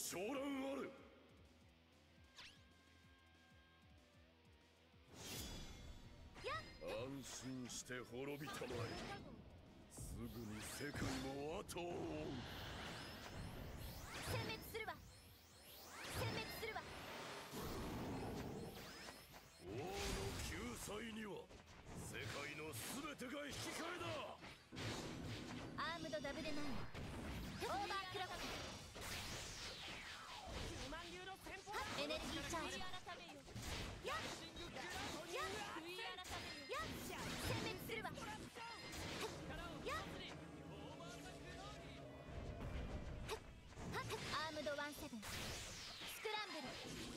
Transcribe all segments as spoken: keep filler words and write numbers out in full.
昇乱ある。安心して滅びたまえ。すぐに世界も後を追う。 殲滅するわ。殲滅するわ。 王の救済には世界の全てが引き換えだ。 アームドダブルナインオーバークロック。エネルギーチャージ。やっやっやっ殲滅するわ。やっアームドワンセブンスクランブル。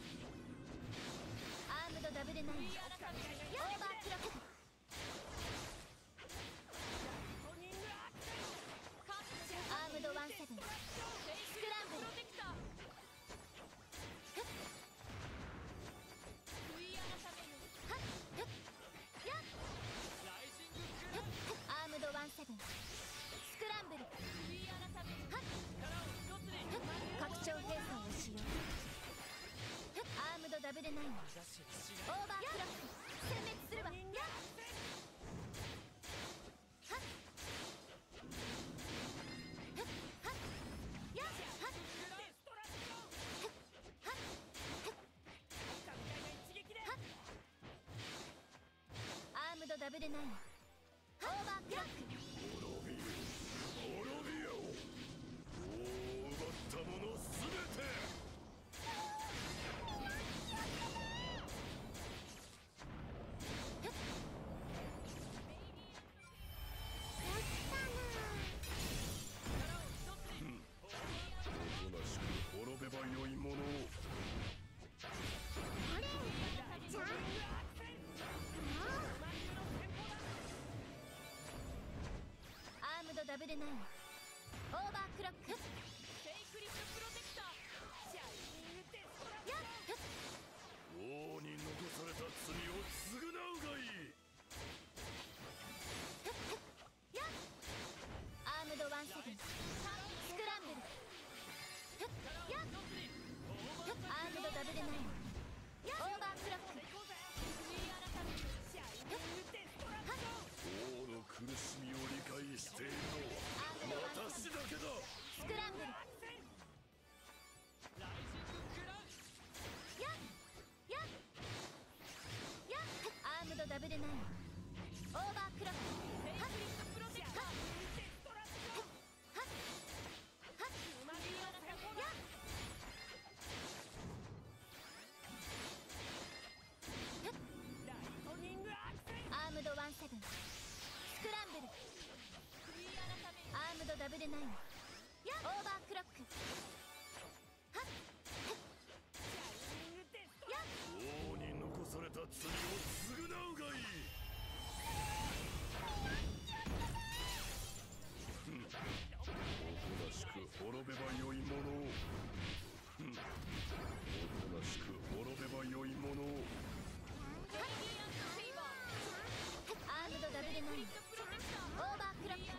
アームドダブルナインオーバークロック。アームドワンセブンスクランブル。アームドワンセブンスクランブル。拡張兵装を使用。アームドダブルナインオーバークロック。殲滅するわ。アームドダブルナインオーバークロック。 滅びよ滅びよ。王を奪った者すべて。おとなしく滅べばよいものを。 あれじゃあアームドダブルナインオーバークロック。 王に残された罪を償うがいい。 アームドワンセブンスクランブル。アームドダブルナインオーバークロック。 王の苦しみを理解しているのは私だけだ。 スクランブル。アームドダブルナインオーバークロック。アームドワンセブンスクランブル。アームドダブルナインオーバークロック。 王に残された罪を償うがいい。おとなしく滅べばよいものを。おとなしく滅べばよいものを。 アームドダブルナインオーバークロック。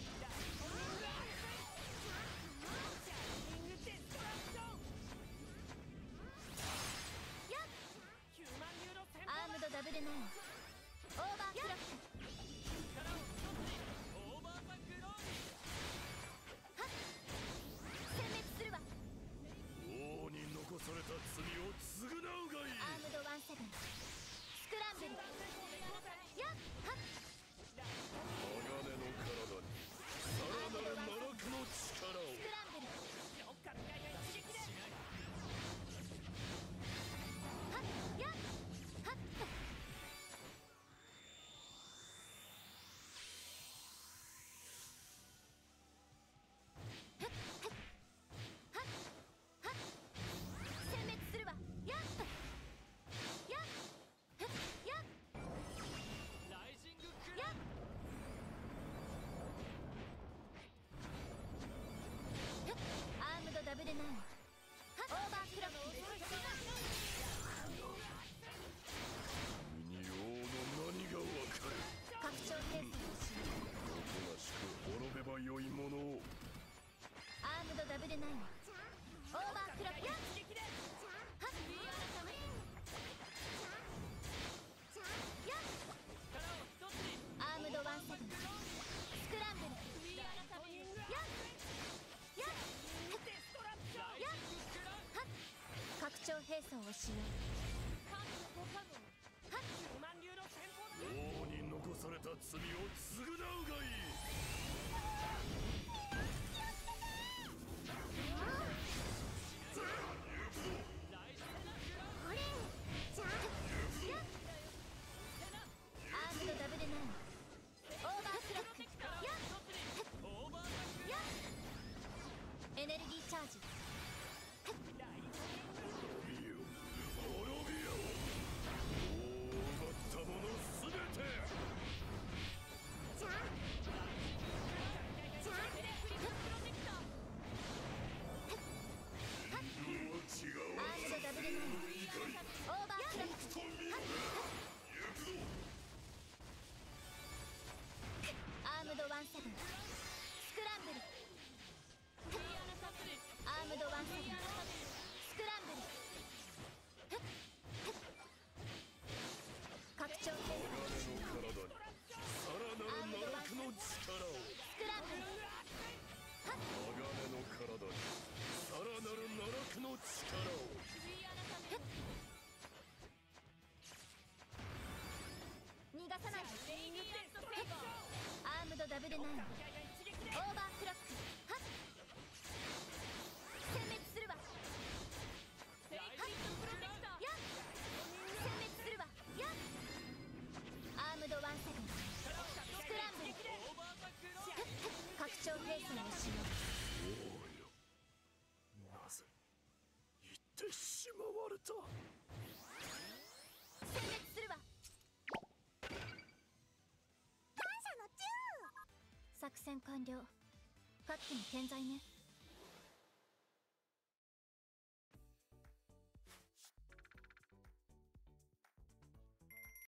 アームドダブルナインオーバークロック。殲滅するわ。 王に残された罪を償うがいい。 アームドワンセブンスクランブル。 鋼の体にさらなる奈落の力を。 スクランブル。はっやっはっと。殲滅するわ。やっとやっやっやっアームドダブルナインオーバークロック。 君に王の何がわかる。 拡張兵装を使用。 おとなしく滅べばよいものを。 アームドダブルナインオーバークロック。 をしよう。 王に残された罪を償うがいい。 これじゃあアームドダブルナインオーバークロックやっやっエネルギーチャージ。 滅びよ滅びよ。王を奪った者すべて。 じゃあじゃあ命がアームドダブルナインオーバークロックと見るな。行くぞ。 アームドワンセブンスクランブル。アームドワンセブンスクランブル。拡張鋼の体にさらなる奈落の力を。 スクランブル。 鋼の体にさらなる奈落の力を。 逃がさない。アームドダブルナインオーバークロック。はっ殲滅するわ。はっやっ殲滅するわ。やっアームドワンセブンスクランブル。拡張兵装をしよう。 王よ、なぜ言ってしまわれた。 殲滅するわ。感謝のチュー。作戦完了。各機の健在ね。